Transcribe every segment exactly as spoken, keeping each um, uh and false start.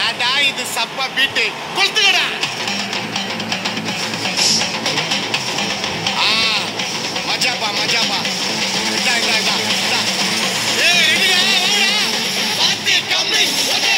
ஏடா இது சப்பா பீட்டு கொளுத்துக்கடா. ஆ மஜாப்பா மஜாப்பா. இதா இதா இதா இதா. ஏய் ரெடிடா வாடா. பாத்தி கம்மி ஓகே.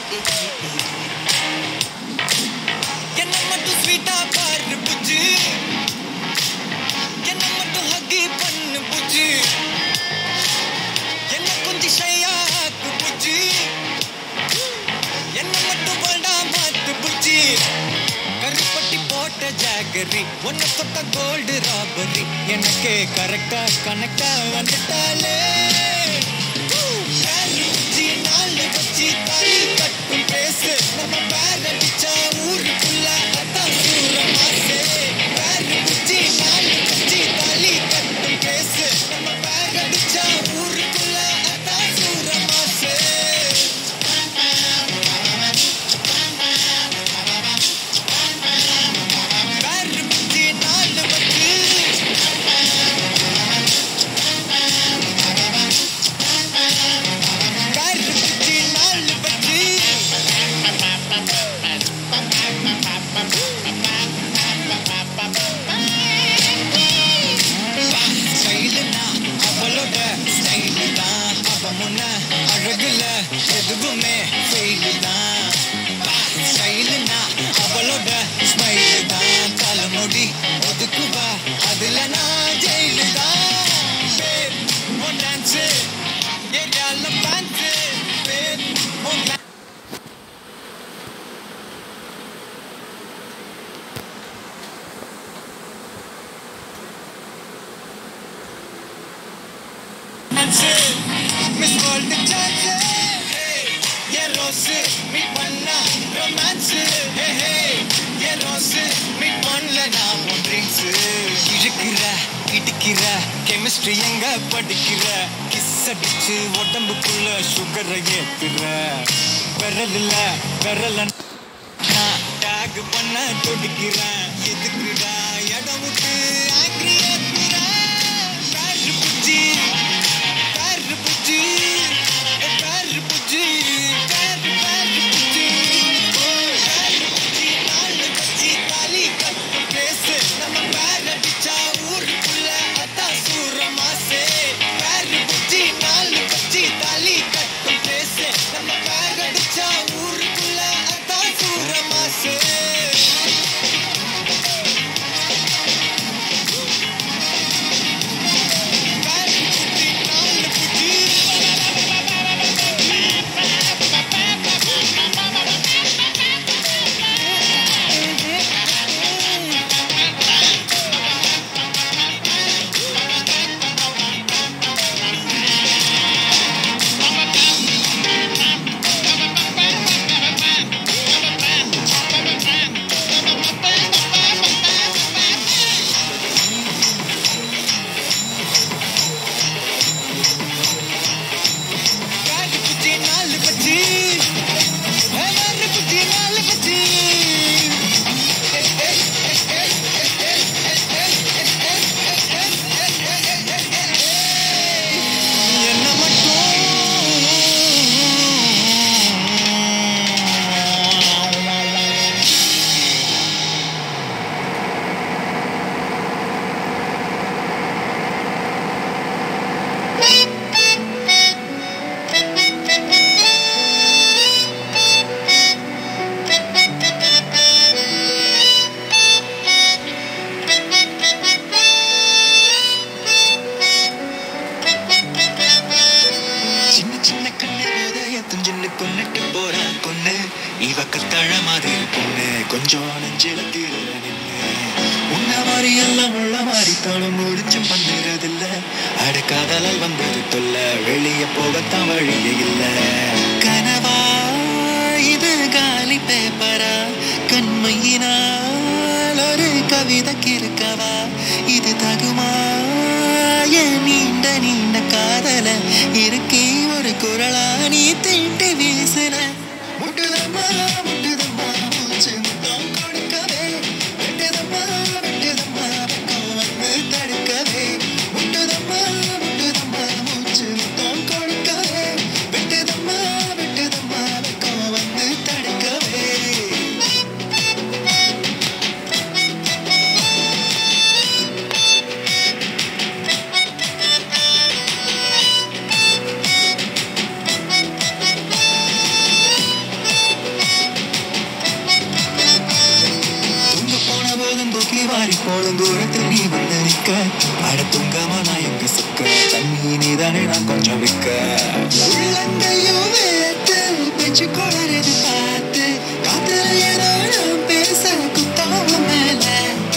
Sweet up, ஜாகரி ஒன்னு தொட்ட கோல்டு ராபரி எனக்கு கரெக்டா கனெக்டா வந்துட்டாலே நாலு வச்சு தாலி கட்டும் பேசு நம்ம பேரடிச்சா ஊருக்குள்ள அதான் சூர மாசே பேரு வச்சு நாலு வச்சு தாலி கட்டும் பேசு நம்ம பேரடிச்சா ஊருக்குள்ள அதான் சூர மாசே அழகுல எதுவுமே ஃபெயிலு தான் ஸ்டைலுனா அவளோட ஸ்மைலு தான் தலைமுடி ஒதுக்குவா அதுல நான் ஜெயிலு தான் பேர் உன் டான்ஸு ஏரியால பேன்ஸு பேர் உன் Miss World chance, hey, yeah rose, meet one na romance, hey hey, yeah rose, meet one la na mon drinks. Irukira, idikira, chemistry enga padikira, kiss adichu odambukulla sugar ஏத்துற விரல்ல விரல்ல நான் tag பண்ண தொடிக்கிறேன் எதுக்குடா இடமுக்கு angry ஏத்துற பேர் புச்சி கொஞ்சம் நெஞ்சில கீழே நின்று உன்ன மாதிரி எல்லாம் உள்ள மாதிரி தானும் முடிச்சும் பண்ணுறதில்ல அடுக்காதலால் வந்தது தொல்ல வெளியே போகத்தான் வழியே இல்லை கனவா இது காலி பேப்பரா கண்மையினால் ஒரு கவிதை கிறுக்கவா இது தகுமா என் நீண்ட நீண்ட காதல இருக்கே ஒரு குரலா நீ தீட்டு வீசுன முட்டுதம்மா முட்டுதம்மா போடும் தூரத்தில் நீ வந்து நிற்க அட தூங்காம நான் எங்க சிக்க தண்ணி நீதானே நான் கொஞ்சம் விற்க உள்ளங்கையும் வேத்து பேச்சு குளறது பார்த்து காத்துல ஏதோ நான் பேச குத்தாம மேல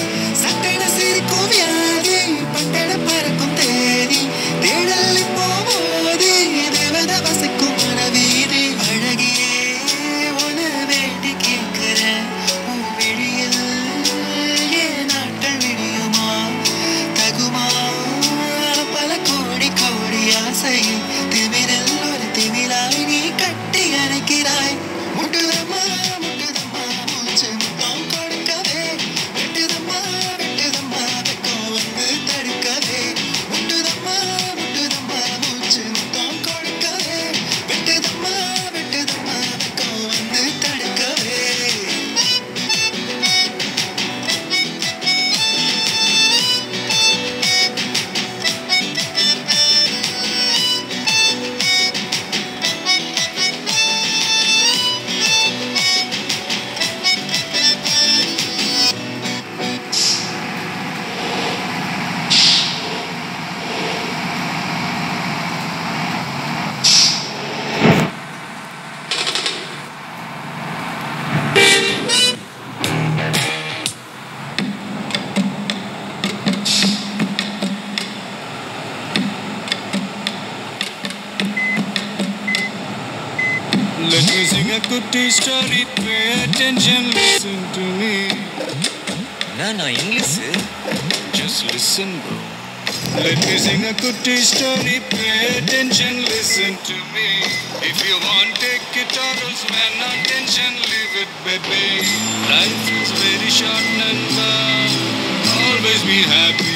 a goodie story. Pay attention, listen to me. நான் English Just listen, bro. Let me sing a goodie story. Pay attention, listen to me. If you want, take it or else, man, not tension, leave it, baby. Life is very short, Nanda. Always be happy.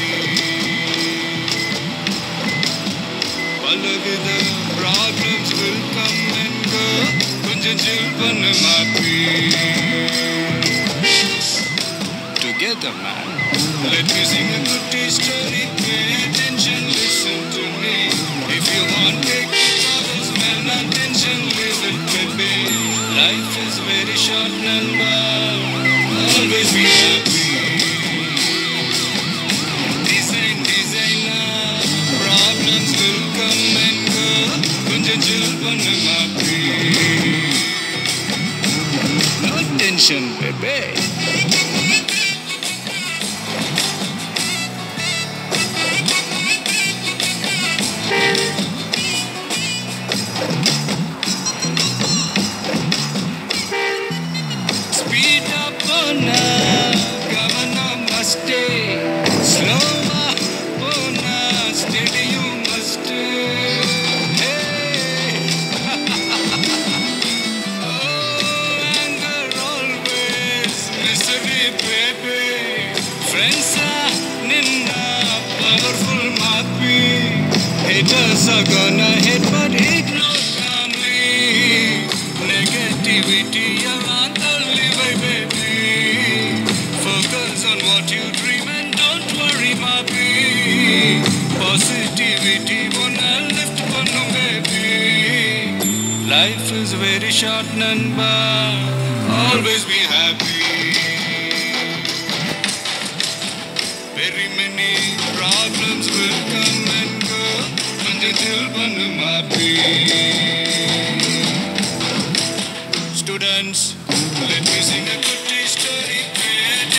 Palavida problems will come and go. Kunja chill panna maapi. Together, man. Let me sing a goodie story. Pay attention, listen to me. If you want, take it or else, man, not tension, leave it, baby. Life is very short, Nanda. Always be happy. Design, designer. Problems will come and go. Kunja chill panna maapi. No tension, baby. Speed up on governor must stay. Slow up on steady you must stay. Hey. Oh, anger always misery, baby. Friends are ninna powerful maapi. Haters are gonna hate but ignore calmly. Negativity around only way, baby. Focus on what you dream and don't worry, maapi. Positivity wanna lift pannu, baby. Life is very short, Nanba. Always be happy. Very many problems will come and go. Kunja chill pannu maapi. Students, let me sing a goodie story.